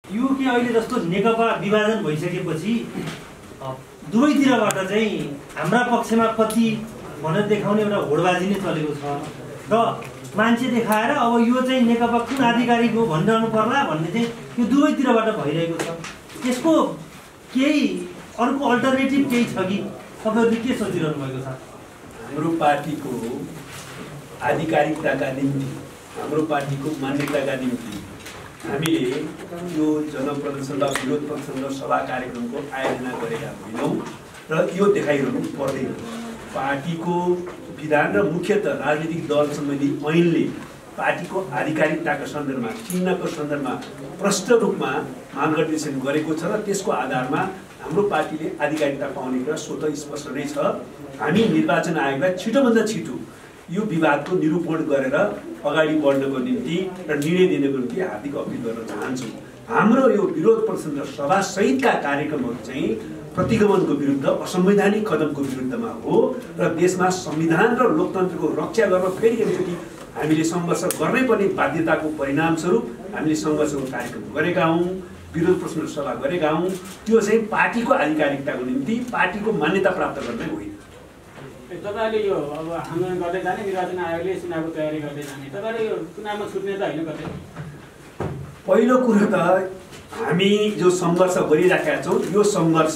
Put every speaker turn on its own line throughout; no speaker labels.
यो के अहिले जस्तो नेकपा विभाजन भइसकेपछि दुवैतिरबाट चाहिँ हाम्रा पक्षमा कति भनेर देखाउने एउटा होडबाजी नै चलेको छ र मान्छे देखाएर अब यो चाहिँ नेकपा कुन आधिकारिक हो भनिरहनु पर्ला भन्ने चाहिँ यो दुवैतिरबाट भइरहेको छ। यसको केही अर्को अल्टरनेटिभ केही छ कि तपाईँहरूले के सोचिरहनु भएको छ?
हाम्रो पार्टीको आधिकारिकताका निम्ति, हाम्रो पार्टीको मान्यताका निम्ति हामीले यो जनप्रदर्शन वा विरोध प्रदर्शन र सभा कार्यक्रमको आयोजना गरेका होइनौँ र यो देखाइरहनु पर्दैन। पार्टीको विधान र मुख्यतः राजनीतिक दल सम्बन्धी ऐनले पार्टीको आधिकारिकताको सन्दर्भमा, चिह्नको सन्दर्भमा प्रष्ट रूपमा मार्गदर्शन गरेको छ र त्यसको आधारमा हाम्रो पार्टीले आधिकारिकता पाउने कुरा स्वतः स्पष्ट नै छ। हामी निर्वाचन आयोगलाई छिटोभन्दा छिटो यो विवादको निरूपण गरेर अगाडि बढ्नको निम्ति र निर्णय दिनको निम्ति हार्दिक अपिल गर्न चाहन्छौँ। हाम्रो यो विरोध प्रदर्शन र सभा सहितका कार्यक्रमहरू चाहिँ प्रतिगमनको विरुद्ध, असंवैधानिक कदमको विरुद्धमा हो र देशमा संविधान र लोकतन्त्रको रक्षा गर्न फेरि एकचोटि हामीले सङ्घर्ष गर्नै पर्ने बाध्यताको परिणामस्वरूप हामीले सङ्घर्षको कार्यक्रम गरेका हौँ, विरोध प्रदर्शन सभा गरेका हौँ। त्यो चाहिँ पार्टीको आधिकारिकताको निम्ति, पार्टीको मान्यता प्राप्त गर्नै होइन।
तपाईँले यो अब आन्दोलन गर्दै जाने, निर्वाचन आयोगले चुनावको तयारी गर्दै जाने, तपाईँले यो चुनावमा छुट्ने त होइन कतै?
पहिलो कुरो त हामी जो सङ्घर्ष गरिरहेका छौँ यो सङ्घर्ष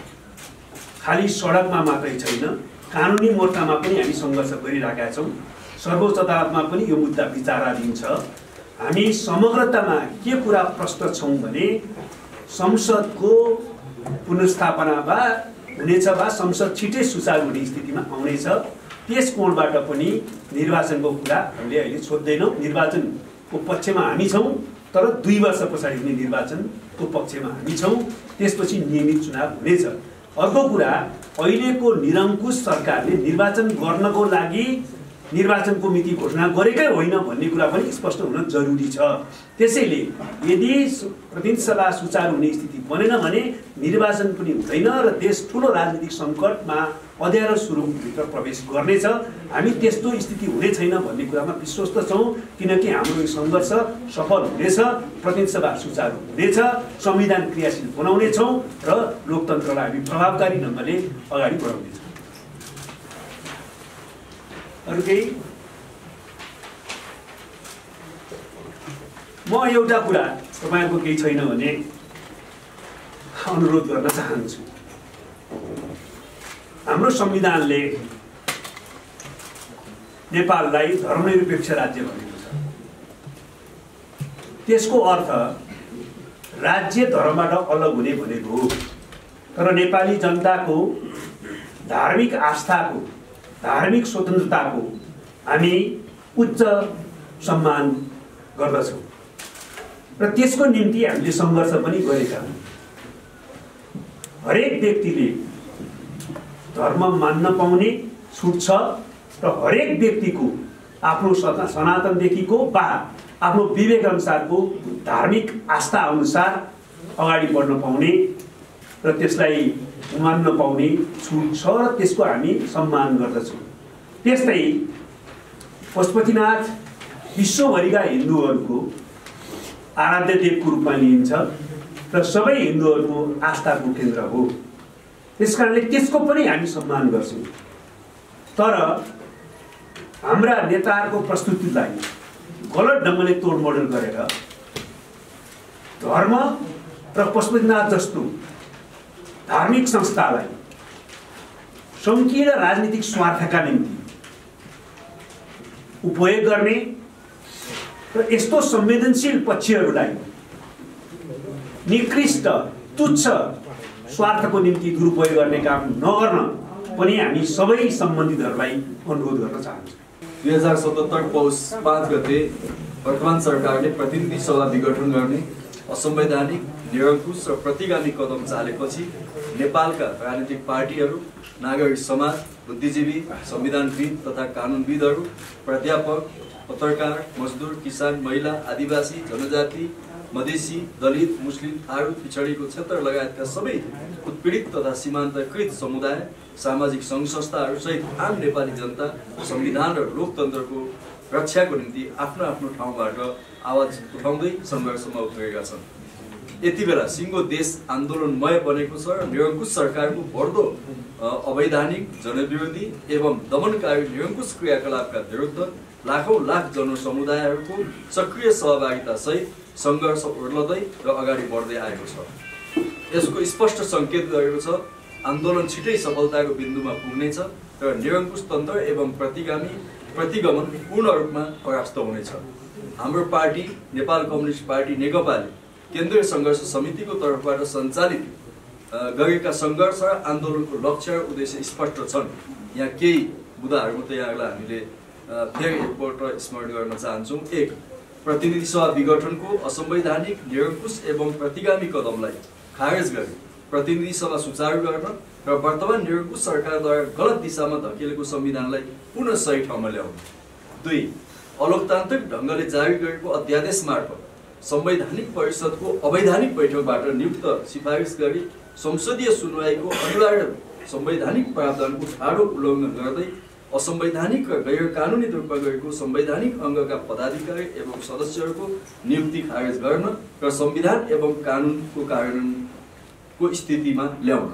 खालि सडकमा मात्रै छैन, कानुनी मोर्चामा पनि हामी सङ्घर्ष गरिरहेका छौँ। सर्वोच्च अदालतमा पनि यो मुद्दा विचाराधीन छ। हामी समग्रतामा के कुरा प्रष्ट छौँ भने संसदको पुनर्स्थापना हुनेछ वा संसद छिटै सुचारू हुने स्थितिमा आउनेछ। त्यस कोणबाट पनि निर्वाचनको कुरा हामीले अहिले सोध्दैनौँ। निर्वाचनको पक्षमा हामी छौँ, तर 2 वर्ष पछाडि हुने निर्वाचनको पक्षमा हामी छौँ। त्यसपछि नियमित चुनाव हुनेछ। अर्को कुरा, अहिलेको निरङ्कुश सरकारले निर्वाचन गर्नको लागि निर्वाचनको मिति घोषणा गरेकै होइन भन्ने कुरा पनि स्पष्ट हुन जरुरी छ। त्यसैले यदि प्रतिनिधि सभा सुचारू हुने स्थिति बनेन भने निर्वाचन पनि हुँदैन र देश ठुलो राजनीतिक सङ्कटमा अँध्यारो सुरुङभित्र प्रवेश गर्नेछ। हामी त्यस्तो स्थिति हुने छैन भन्ने कुरामा विश्वस्त छौँ, किनकि हाम्रो सङ्घर्ष सफल हुनेछ, प्रतिनिधि सभा सुचारू हुनेछ, संविधान क्रियाशील बनाउनेछौँ र लोकतन्त्रलाई हामी प्रभावकारी ढङ्गले अगाडि बढाउनेछौँ। अरू केही? म एउटा कुरा तपाईँहरूको केही छैन भने अनुरोध गर्न चाहन्छु। हाम्रो संविधानले नेपाललाई धर्मनिरपेक्ष राज्य भनेको छ। त्यसको अर्थ राज्य धर्मबाट अलग हुने भनेको हो। तर नेपाली जनताको धार्मिक आस्थाको, धार्मिक स्वतन्त्रताको हामी उच्च सम्मान गर्दछौँ र त्यसको निम्ति हामीले सङ्घर्ष पनि गरेका हौँ। हरेक व्यक्तिले धर्म मान्न पाउने छुट छ र हरेक व्यक्तिको आफ्नो सनातनदेखिको वा आफ्नो विवेक अनुसारको धार्मिक आस्था अनुसार अगाडि बढ्न पाउने र त्यसलाई मान्न पाउने छुट छ र त्यसको हामी सम्मान गर्दछौँ। त्यस्तै पशुपतिनाथ विश्वभरिका हिन्दूहरूको आराध्य देवको रूपमा लिइन्छ र सबै हिन्दूहरूको आस्थाको केन्द्र हो। त्यसकारणले त्यसको पनि हामी सम्मान गर्छौँ। तर हाम्रा नेताहरूको प्रस्तुतिलाई गलत ढङ्गले तोडमोड गरेर धर्म र पशुपतिनाथ जस्तो धार्मिक संस्थालाई संकीर्ण राजनीतिक स्वार्थका निम्ति उपयोग गर्ने र यस्तो संवेदनशील पक्षहरूलाई निकृष्ट, तुच्छ स्वार्थको निम्ति दुरुपयोग गर्ने काम नगर्न पनि हामी सबै सम्बन्धितहरूलाई अनुरोध गर्न चाहन्छौँ।
2077 पौष 5 गते वर्तमान सरकारले प्रतिनिधि सभा विघटन गर्ने असंवैधानिक, निरङ्कुश र प्रतिगामी कदम चालेपछि नेपालका राजनीतिक पार्टीहरू, नागरिक समाज, बुद्धिजीवी, संविधानविद तथा कानुनविदहरू, प्राध्यापक, पत्रकार, मजदुर, किसान, महिला, आदिवासी, जनजाति, मधेसी, दलित, मुस्लिम, थारू, पिछडिएको क्षेत्र लगायतका सबै उत्पीडित तथा सीमान्तकृत समुदाय, सामाजिक सङ्घ संस्थाहरू सहित आम नेपाली जनता संविधान र लोकतन्त्रको रक्षाको निम्ति आफ्नो आफ्नो ठाउँबाट आवाज उठाउँदै सङ्घर्षमा उत्रेका छन्। यति बेला सिङ्गो देश आन्दोलनमय बनेको छ र निरङ्कुश सरकारको बढ्दो अवैधानिक जनविरोधी एवं दमनकारी निरङ्कुश क्रियाकलापका विरुद्ध लाखौं लाख जनसमुदायहरूको सक्रिय सहभागिता सहित सङ्घर्ष ओर्लदै र अगाडि बढ्दै आएको छ। यसको स्पष्ट सङ्केत गरेको छ आन्दोलन छिटै सफलताको बिन्दुमा पुग्नेछ र निरङ्कुश तन्त्र एवं प्रतिगमन पूर्ण रूपमा परास्त हुनेछ। हाम्रो पार्टी नेपाल कम्युनिस्ट पार्टी नेकपाले केन्द्रीय सङ्घर्ष समितिको तर्फबाट सञ्चालित गरेका सङ्घर्ष र आन्दोलनको लक्ष्य र उद्देश्य स्पष्ट छन्। यहाँ केही मुद्दाहरू मात्रै यहाँलाई हामीले फेरि एकपल्ट स्मरण गर्न चाहन्छौँ। 1. प्रतिनिधि सभा विघटनको असंवैधानिक निरङ्कुश एवं प्रतिगामी कदमलाई खारेज गरी प्रतिनिधि सभा सुचारू गर्न र वर्तमान निरङ्कुश सरकारद्वारा गलत दिशामा धकेलेको संविधानलाई पुनः सही ठाउँमा ल्याउनु। 2. अलोकतान्त्रिक ढङ्गले जारी गरेको अध्यादेश मार्फत संवैधानिक परिषदको अवैधानिक बैठकबाट नियुक्त सिफारिस गरी संसदीय सुनवाईको अनिवार्य संवैधानिक प्रावधानको ठाडो उल्लङ्घन गर्दै असंवैधानिक र गैर कानुनी रूपमा गरेको संवैधानिक अङ्गका पदाधिकारी एवं सदस्यहरूको नियुक्ति खारेज गर्न र संविधान एवं कानुनको कार्यान्वयनको स्थितिमा ल्याउन।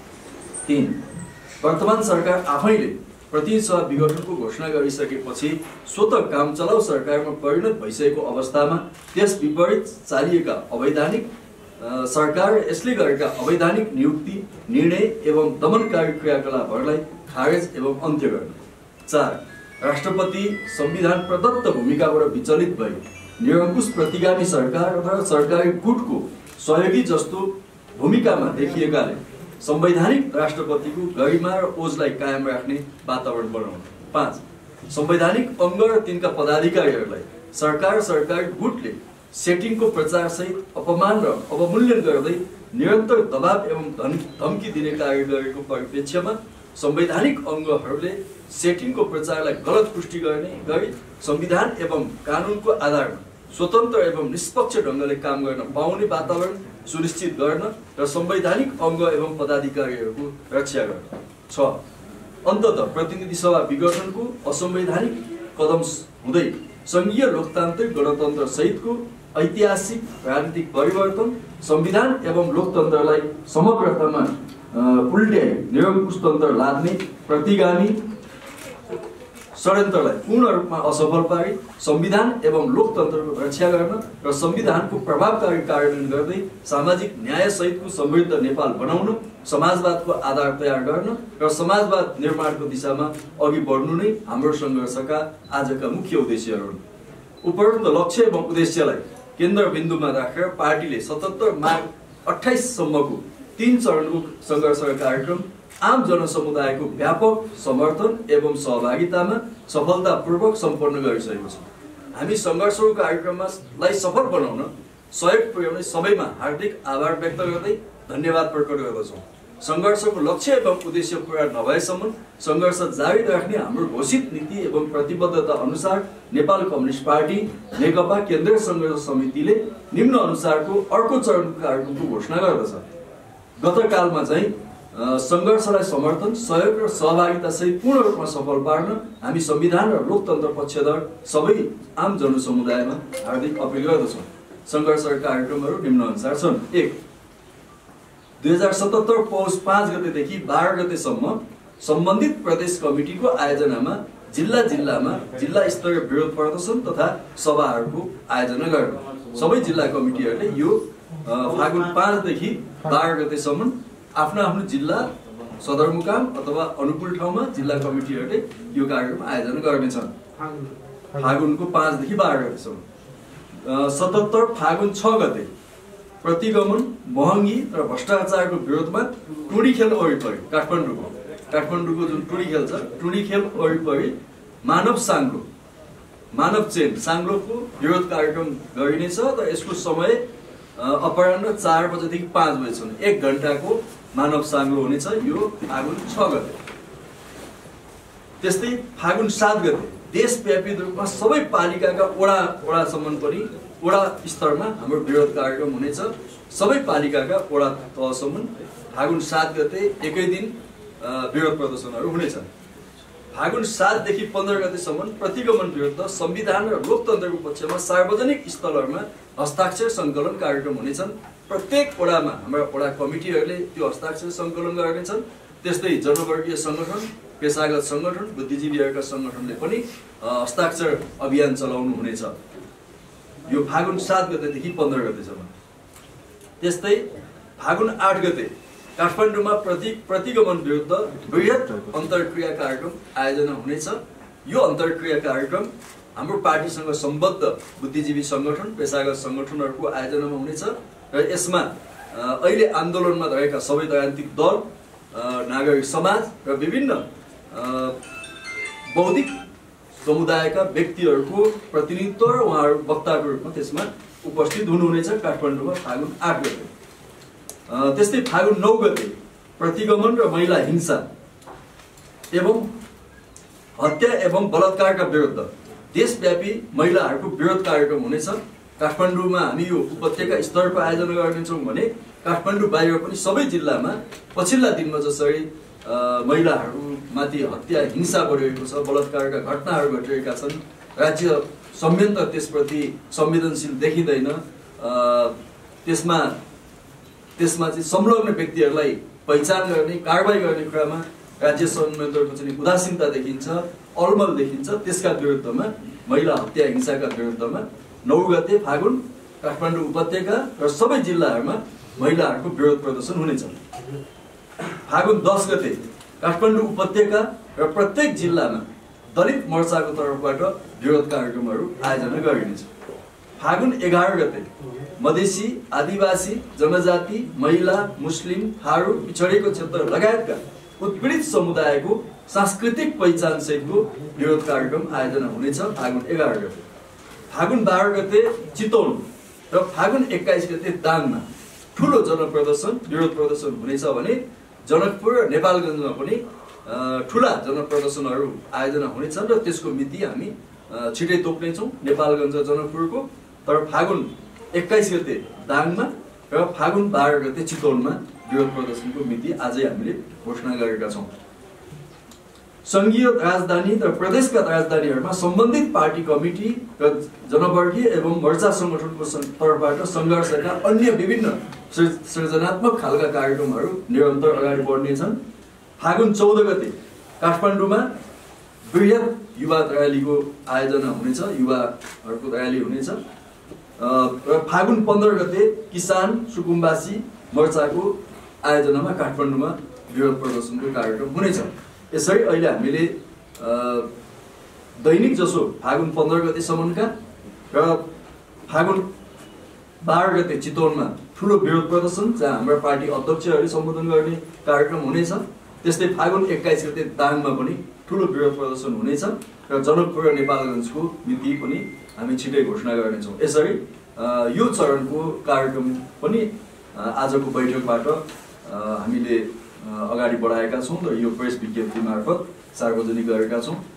3. वर्तमान सरकार आफैले प्रतिनिधि सभा विघटनको घोषणा गरिसकेपछि स्वतः काम चलाउ सरकारमा परिणत भइसकेको अवस्थामा त्यस विपरीत चालिएका अवैधानिक सरकार यसले गरेका अवैधानिक नियुक्ति निर्णय एवं दमनकारी क्रियाकलापहरूलाई खारेज एवं अन्त्य गर्न। 4. राष्ट्रपति संविधान प्रदत्त भूमिकाबाट विचलित भई निरङ्कुश प्रतिगामी सरकार अथवा सरकारी गुटको सहयोगी जस्तो भूमिकामा देखिएकाले संवैधानिक राष्ट्रपतिको गरिमा र ओजलाई कायम राख्ने वातावरण बनाउनु। 5. संवैधानिक अङ्ग र तिनका पदाधिकारीहरूलाई सरकारी गुटले सेटिङको प्रचार सहित अपमान र अवमूल्यन गर्दै निरन्तर दबाव एवं धम्की दिने कार्य गरेको परिप्रेक्ष्यमा संवैधानिक अङ्गहरूले सेटिङको प्रचारलाई गलत पुष्टि गर्ने गरी संविधान एवं कानुनको आधारमा स्वतन्त्र एवं निष्पक्ष ढङ्गले काम गर्न पाउने वातावरण सुनिश्चित गर्न र संवैधानिक अङ्ग एवं पदाधिकारीहरूको रक्षा गर्न। 6. अन्ततः प्रतिनिधि सभा विघटनको असंवैधानिक कदम हुँदै सङ्घीय लोकतान्त्रिक गणतन्त्र सहितको ऐतिहासिक राजनीतिक परिवर्तन संविधान एवं लोकतन्त्रलाई समग्रतामा उल्ट्याई निरङ्कुश तन्त्र लाद्ने प्रतिगामी षड्यन्त्रलाई पूर्ण रूपमा असफल पारी संविधान एवं लोकतन्त्रको रक्षा गर्न र संविधानको प्रभावकारी कार्यान्वयन गर्दै सामाजिक न्याय सहितको समृद्ध नेपाल बनाउन समाजवादको आधार तयार गर्न र समाजवाद निर्माणको दिशामा अघि बढ्नु नै हाम्रो सङ्घर्षका आजका मुख्य उद्देश्यहरू हुन्। उपरोक्त लक्ष्य एवं उद्देश्यलाई केन्द्रबिन्दुमा राखेर पार्टीले 77 माघ 28 सम्मको 3 चरणको सङ्घर्ष कार्यक्रम आम जनसमुदायको व्यापक समर्थन एवं सहभागितामा सफलतापूर्वक सम्पन्न गरिसकेको छ। हामी सङ्घर्षको कार्यक्रमलाई सफल बनाउन सहयोग पुर्याउने सबैमा हार्दिक आभार व्यक्त गर्दै धन्यवाद प्रकट गर्दछौँ। सङ्घर्षको लक्ष्य एवं उद्देश्य पुरा नभएसम्म सङ्घर्ष जारी राख्ने हाम्रो घोषित नीति एवं प्रतिबद्धता अनुसार नेपाल कम्युनिस्ट पार्टी नेकपा केन्द्रीय सङ्घर्ष समितिले निम्न अनुसारको अर्को चरणको कार्यक्रमको घोषणा गर्दछ। गत कालमा चाहिँ सङ्घर्षलाई समर्थन सहयोग र सहभागिता सहित पूर्ण रूपमा सफल पार्न हामी संविधान र लोकतन्त्र पक्षधर सबै आम जनसमुदायमा हार्दिक अपिल गर्दछौँ। सङ्घर्षका कार्यक्रमहरू निम्न अनुसार छन्। 1. 2077 पौष 5 गतेदेखि 12 गतेसम्म सम्बन्धित प्रदेश कमिटीको आयोजनामा जिल्लामा जिल्ला स्तरीय विरोध प्रदर्शन तथा सभाहरूको आयोजना गर्न। सबै जिल्ला कमिटीहरूले यो फागुन 5 देखि 12 गतेसम्म आफ्नो जिल्ला सदरमुकाम अथवा अनुकूल ठाउँमा जिल्ला कमिटीहरूले यो कार्यक्रम आयोजना गर्नेछन्। फागुनको 5 देखि 12 गतेसम्म। 77 फागुन 6 गते प्रतिगमन महँगी र भ्रष्टाचारको विरोधमा टुडी खेल वरिपरि काठमाडौँको जुन टुडी खेल छ टुडी खेल वरिपरि मानव चेन साङ्लोको विरोध कार्यक्रम गरिनेछ र यसको समय अपराह्न 4 बजेदेखि 5 बजेसम्म 1 घण्टाको मानव साङ्लो हुनेछ। यो फागुन 6 गते। त्यस्तै फागुन 7 गते देशव्यापी रूपमा सबै पालिकाका वडासम्म पनि वडा स्तरमा हाम्रो विरोध कार्यक्रम हुनेछ। सबै पालिकाका वडा तहसम्म फागुन 7 गते एकै दिन विरोध प्रदर्शनहरू हुनेछन्। फागुन 7 देखि 15 गतेसम्म प्रतिगमन विरुद्ध संविधान र लोकतन्त्रको पक्षमा सार्वजनिक स्थलहरूमा हस्ताक्षर सङ्कलन कार्यक्रम हुनेछन्। प्रत्येक वडामा हाम्रा वडा कमिटीहरूले त्यो हस्ताक्षर सङ्कलन गर्नेछन्। त्यस्तै जनवर्गीय सङ्गठन, पेसागत सङ्गठन, बुद्धिजीवीहरूका सङ्गठनले पनि हस्ताक्षर अभियान चलाउनु हुनेछ यो फागुन 7 गतेदेखि 15 गतेसम्म। त्यस्तै फागुन 8 गते काठमाडौँमा प्रतिगमन विरुद्ध बृहत अन्तर्क्रिया कार्यक्रम आयोजना हुनेछ। यो अन्तर्क्रिया कार्यक्रम हाम्रो पार्टीसँग सम्बद्ध बुद्धिजीवी सङ्गठन, पेसागत सङ्गठनहरूको आयोजनामा हुनेछ र यसमा अहिले आन्दोलनमा रहेका सबै राजनीतिक दल, नागरिक समाज र विभिन्न बौद्धिक समुदायका व्यक्तिहरूको प्रतिनिधित्व र उहाँहरू वक्ताको रूपमा त्यसमा उपस्थित हुनुहुनेछ काठमाडौँमा फागुन 8 गते। त्यस्तै फागुन 9 गते प्रतिगमन र महिला हिंसा एवं हत्या एवं बलात्कारका विरुद्ध देशव्यापी महिलाहरूको विरोध कार्यक्रम हुनेछ। काठमाडौँमा हामी यो उपत्यका स्तरको आयोजना गर्नेछौँ भने काठमाडौँ बाहिर पनि सबै जिल्लामा पछिल्ला दिनमा जसरी महिलाहरूमाथि हत्या हिंसा बढिरहेको छ, बलात्कारका घटनाहरू घटिरहेका छन्, राज्य संयन्त्र त्यसप्रति संवेदनशील देखिँदैन, त्यसमा चाहिँ संलग्न व्यक्तिहरूलाई पहिचान गर्ने, कारबाही गर्ने कुरामा राज्य संयन्त्रको चाहिँ उदासीनता देखिन्छ, अलमल देखिन्छ। त्यसका विरुद्धमा महिला हत्या हिंसाका विरुद्धमा 9 गते फागुन काठमाडौँ उपत्यका र सबै जिल्लाहरूमा महिलाहरूको विरोध प्रदर्शन हुनेछ। फागुन 10 गते काठमाडौँ उपत्यका र प्रत्येक जिल्लामा दलित मोर्चाको तर्फबाट विरोध कार्यक्रमहरू आयोजना गरिनेछ। फागुन 11 गते मधेसी, आदिवासी, जनजाति, महिला, मुस्लिम, थारू, पिछडिएको क्षेत्र लगायतका उत्पीडित समुदायको सांस्कृतिक पहिचान सहितको विरोध कार्यक्रम आयोजना हुनेछ फागुन 11 गते। फागुन 12 गते चितवन र फागुन 21 गते दाङमा ठुलो जनप्रदर्शन, विरोध प्रदर्शन हुनेछ भने जनकपुर र नेपालगञ्जमा पनि ठुला जनप्रदर्शनहरू आयोजना हुनेछन् र त्यसको मिति हामी छिटै तोक्नेछौँ नेपालगञ्ज जनकपुरको। तर फागुन 21 गते दाङमा र फागुन 12 गते चितवनमा विरोध प्रदर्शनको मिति आजै हामीले घोषणा गरेका छौँ। सङ्घीय राजधानी र प्रदेशका राजधानीहरूमा सम्बन्धित पार्टी कमिटी र जनवर्गीय एवं मोर्चा सङ्गठनको तर्फबाट सङ्घर्षका अन्य विभिन्न सृजनात्मक खालका कार्यक्रमहरू निरन्तर अगाडि बढ्नेछन्। फागुन 14 गते काठमाडौँमा बृहत युवा र्यालीको आयोजना हुनेछ, युवाहरूको र्याली हुनेछ। र फागुन 15 गते किसान सुकुम्बासी मोर्चाको आयोजनामा काठमाडौँमा विरोध प्रदर्शनको कार्यक्रम हुनेछ। यसरी अहिले हामीले दैनिक जसो फागुन 15 गतेसम्मका र फागुन 12 गते चितवनमा ठुलो विरोध प्रदर्शन जहाँ हाम्रा पार्टी अध्यक्षहरूले सम्बोधन गर्ने कार्यक्रम हुनेछ। त्यस्तै फागुन 21 गते दाङमा पनि ठुलो विरोध प्रदर्शन हुनेछ र जनकपुर र नेपालगञ्जको मिति पनि हामी छिटै घोषणा गर्नेछौँ। यसरी यो चरणको कार्यक्रम पनि आजको बैठकबाट हामीले अगाडि बढाएका छौँ र यो प्रेस विज्ञप्ति मार्फत सार्वजनिक गरेका छौँ।